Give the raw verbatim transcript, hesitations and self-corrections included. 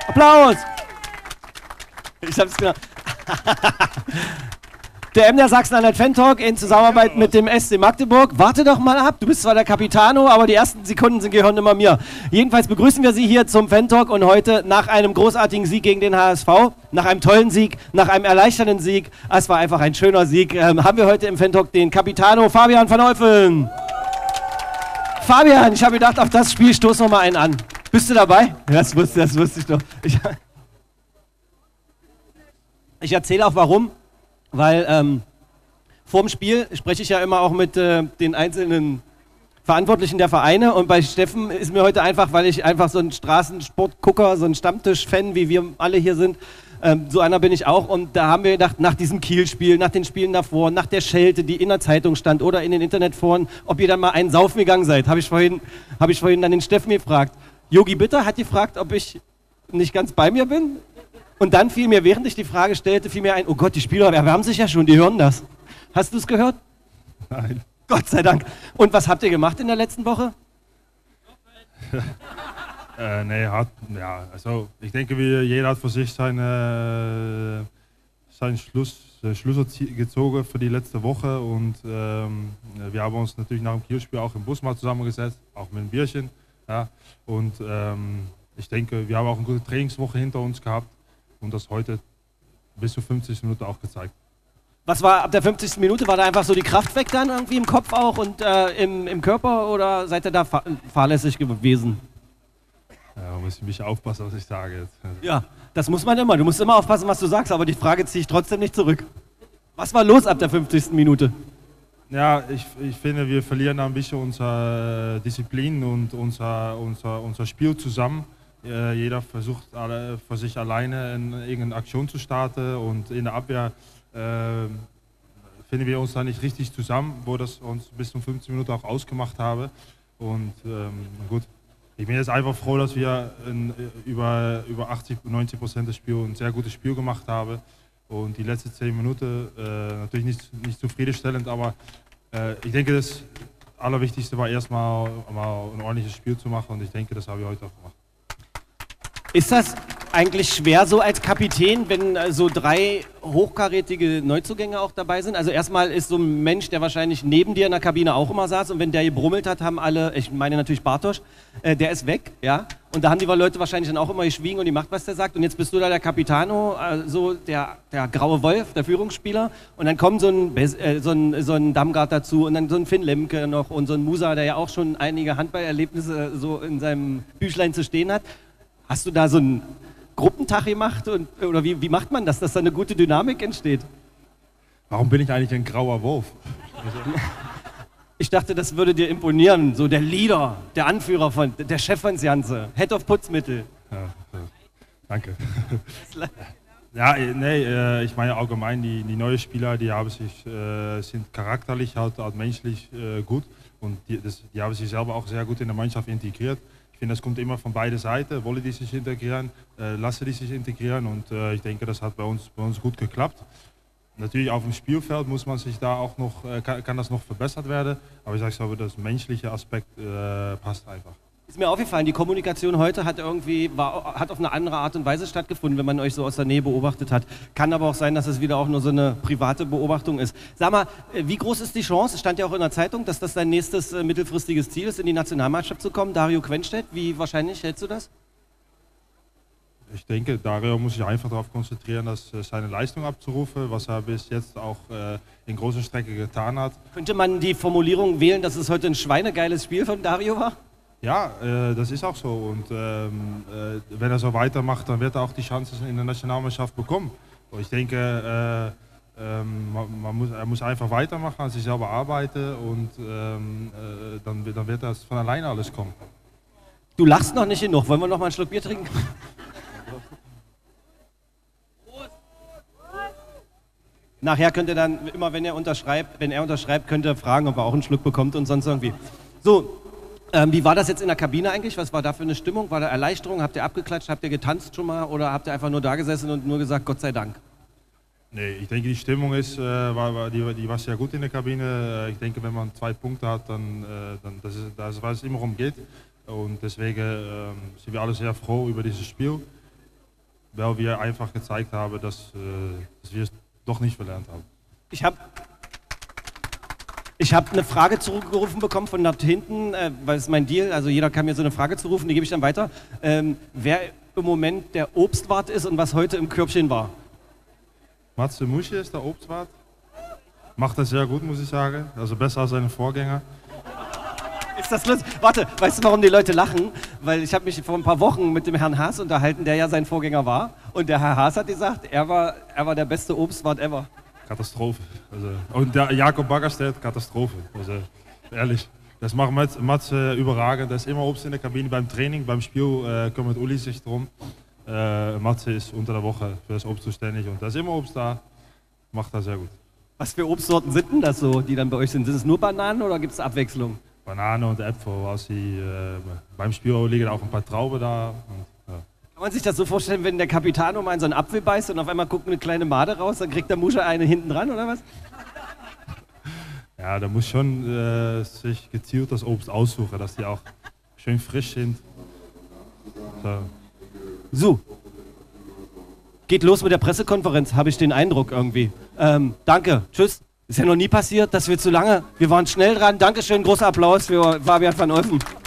Applaus! Ich hab's genau. Der Emder Sachsen-Anhalt Fan Talk in Zusammenarbeit mit dem S C Magdeburg. Warte doch mal ab, du bist zwar der Capitano, aber die ersten Sekunden sind gehören immer mir. Jedenfalls begrüßen wir Sie hier zum Fan Talk und heute nach einem großartigen Sieg gegen den H S V, nach einem tollen Sieg, nach einem erleichternden Sieg, es war einfach ein schöner Sieg, ähm, haben wir heute im Fan Talk den Capitano Fabian van Olphen. Fabian, ich habe gedacht, auf das Spiel stoß noch mal einen an. Bist du dabei? Das wusste, das wusste ich doch. Ich, ich erzähle auch warum. Weil ähm, vor dem Spiel spreche ich ja immer auch mit äh, den einzelnen Verantwortlichen der Vereine und bei Steffen ist mir heute einfach, weil ich einfach so ein Straßensportgucker, so ein Stammtisch-Fan, wie wir alle hier sind, ähm, so einer bin ich auch und da haben wir gedacht, nach diesem Kiel-Spiel, nach den Spielen davor, nach der Schelte, die in der Zeitung stand oder in den Internetforen, ob ihr dann mal einen Saufen gegangen seid, habe ich vorhin, habe ich vorhin dann den Steffen gefragt. Yogi Bitter hat gefragt, ob ich nicht ganz bei mir bin. Und dann fiel mir, während ich die Frage stellte, fiel mir ein, oh Gott, die Spieler erwärmen sich ja schon, die hören das. Hast du es gehört? Nein. Gott sei Dank. Und was habt ihr gemacht in der letzten Woche? äh, nee, hat, ja, also ich denke, wir, jeder hat für sich seine, seinen Schluss, äh, Schluss gezogen für die letzte Woche und ähm, wir haben uns natürlich nach dem Kielspiel auch im Bus mal zusammengesetzt, auch mit einem Bierchen. Ja, und ähm, ich denke, wir haben auch eine gute Trainingswoche hinter uns gehabt. Und das heute bis zu fünfzig Minuten auch gezeigt. Was war ab der fünfzigsten Minute? War da einfach so die Kraft weg dann irgendwie im Kopf auch und äh, im, im Körper oder seid ihr da fahr fahrlässig gewesen? Ja, muss ich mich aufpassen, was ich sage jetzt. Ja, das muss man immer. Du musst immer aufpassen, was du sagst, aber die Frage ziehe ich trotzdem nicht zurück. Was war los ab der fünfzigsten Minute? Ja, ich, ich finde, wir verlieren ein bisschen unsere Disziplin und unser, unser, unser Spiel zusammen. Jeder versucht alle, für sich alleine in irgendeine Aktion zu starten und in der Abwehr äh, finden wir uns da nicht richtig zusammen, wo das uns bis zum fünfzehn Minuten auch ausgemacht habe. Und ähm, gut, ich bin jetzt einfach froh, dass wir in, über, über achtzig, neunzig Prozent des Spiels ein sehr gutes Spiel gemacht haben. Und die letzten zehn Minuten äh, natürlich nicht, nicht zufriedenstellend, aber äh, ich denke, das Allerwichtigste war erstmal mal ein ordentliches Spiel zu machen und ich denke, das habe ich heute auch gemacht. Ist das eigentlich schwer so als Kapitän, wenn so drei hochkarätige Neuzugänge auch dabei sind? Also erstmal ist so ein Mensch, der wahrscheinlich neben dir in der Kabine auch immer saß und wenn der gebrummelt hat, haben alle, ich meine natürlich Bartosch, äh, der ist weg, ja? Und da haben die Leute wahrscheinlich dann auch immer geschwiegen und die macht, was der sagt. Und jetzt bist du da der Capitano, äh, so der, der graue Wolf, der Führungsspieler. Und dann kommt so ein, äh, so ein, so ein Damgard dazu und dann so ein Finn Lemke noch und so ein Musa, der ja auch schon einige Handballerlebnisse so in seinem Büchlein zu stehen hat. Hast du da so einen Gruppentag gemacht und, oder wie, wie macht man das, dass da eine gute Dynamik entsteht? Warum bin ich eigentlich ein grauer Wolf? Ich dachte, das würde dir imponieren, so der Leader, der Anführer, von, der Chef von Janze, Head of Putzmittel. Ja, ja. Danke. Ja, nee, ich meine allgemein, die, die neuen Spieler, die haben sich, äh, sind charakterlich, halt, halt menschlich äh, gut und die, das, die haben sich selber auch sehr gut in der Mannschaft integriert. Ich finde, das kommt immer von beiden Seiten. Wollen die sich integrieren, äh, lassen die sich integrieren und äh, ich denke, das hat bei uns, bei uns gut geklappt. Natürlich auf dem Spielfeld muss man sich da auch noch, äh, kann, kann das noch verbessert werden, aber ich sage so, das menschliche Aspekt äh, passt einfach. Ist mir aufgefallen, die Kommunikation heute hat irgendwie, war, hat auf eine andere Art und Weise stattgefunden, wenn man euch so aus der Nähe beobachtet hat. Kann aber auch sein, dass es wieder auch nur so eine private Beobachtung ist. Sag mal, wie groß ist die Chance, es stand ja auch in der Zeitung, dass das dein nächstes äh, mittelfristiges Ziel ist, in die Nationalmannschaft zu kommen, Dario Quenstedt? Wie wahrscheinlich hältst du das? Ich denke, Dario muss sich einfach darauf konzentrieren, dass, äh, seine Leistung abzurufen, was er bis jetzt auch äh, in großer Strecke getan hat. Könnte man die Formulierung wählen, dass es heute ein schweinegeiles Spiel von Dario war? Ja, äh, das ist auch so und ähm, äh, wenn er so weitermacht, dann wird er auch die Chancen in der Nationalmannschaft bekommen. Und ich denke, äh, ähm, man, man muss, er muss einfach weitermachen, an sich selber arbeiten und ähm, äh, dann, dann wird das von alleine alles kommen. Du lachst noch nicht genug, wollen wir noch mal einen Schluck Bier trinken? Nachher könnt ihr dann, immer wenn er unterschreibt, wenn er unterschreibt, könnt ihr fragen, ob er auch einen Schluck bekommt und sonst irgendwie. So. Ähm, wie war das jetzt in der Kabine eigentlich? Was war da für eine Stimmung? War da Erleichterung? Habt ihr abgeklatscht? Habt ihr getanzt schon mal? Oder habt ihr einfach nur da gesessen und nur gesagt, Gott sei Dank? Nee, ich denke, die Stimmung ist, äh, war, war, die, die war sehr gut in der Kabine. Ich denke, wenn man zwei Punkte hat, dann, äh, dann das ist das, was es immer um geht. Und deswegen äh, sind wir alle sehr froh über dieses Spiel. weil wir einfach gezeigt haben, dass, äh, dass wir es doch nicht verlernt haben. Ich habe ich hab eine Frage zurückgerufen bekommen von dort hinten, äh, weil es ist mein Deal, also jeder kann mir so eine Frage zurufen, die gebe ich dann weiter. Ähm, wer im Moment der Obstwart ist und was heute im Körbchen war. Matze Musche ist der Obstwart. Macht das sehr gut, muss ich sagen. Also besser als seine Vorgänger. Ist das lustig? Warte, weißt du, warum die Leute lachen? Weil ich habe mich vor ein paar Wochen mit dem Herrn Haas unterhalten, der ja sein Vorgänger war. Und der Herr Haas hat gesagt, er war, er war der beste Obstwart ever. Katastrophe. Also, und der Jakob Baggerstedt, Katastrophe. Also ehrlich. Das macht Mats, Mats äh, überragend. Da ist immer Obst in der Kabine beim Training, beim Spiel äh, kümmert Uli sich drum. Äh, Matze ist unter der Woche für das Obst zuständig und da ist immer Obst da. Macht das sehr gut. Was für Obstsorten sind denn das so, die dann bei euch sind? Sind es nur Bananen oder gibt es Abwechslung? Banane und Äpfel, was sie, äh, beim Spiel liegen auch ein paar Trauben da. Und, ja. Kann man sich das so vorstellen, wenn der Capitano mal in so einen Apfel beißt und auf einmal guckt eine kleine Made raus, dann kriegt der Musche eine hinten dran, oder was? Ja, da muss schon äh, sich gezielt das Obst aussuchen, dass die auch schön frisch sind. So. So. Geht los mit der Pressekonferenz, habe ich den Eindruck irgendwie. Ähm, danke, tschüss. Ist ja noch nie passiert, dass wir zu lange, wir waren schnell dran. Dankeschön, großer Applaus für Fabian van Olfen.